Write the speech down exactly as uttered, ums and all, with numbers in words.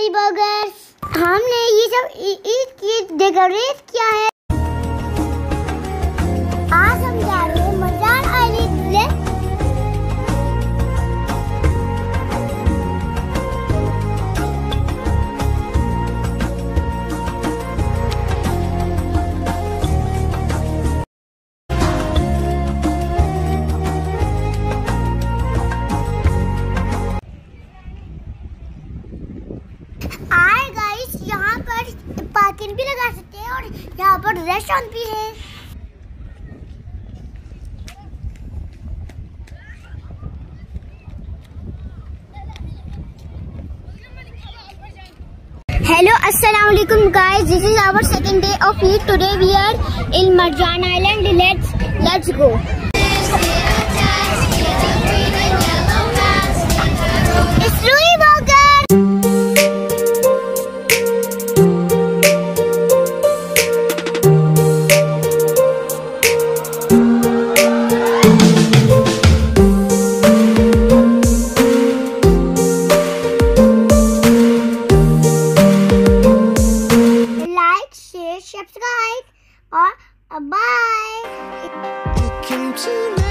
स्लूई burgers. हमने ये सब ईद की डेकोरेट किया है। आज हम जा रहे हैं मजार अली ले। आए गाइस, यहाँ पर पार्किंग भी लगा सकते हैं और यहाँ पर रेस्टोरेंट भी है। Hello, assalamu alaikum guys. This is our second day of Eid. Today we are in Marjan Island. Let's let's go. It's Louis Burger. Subscribe or bye.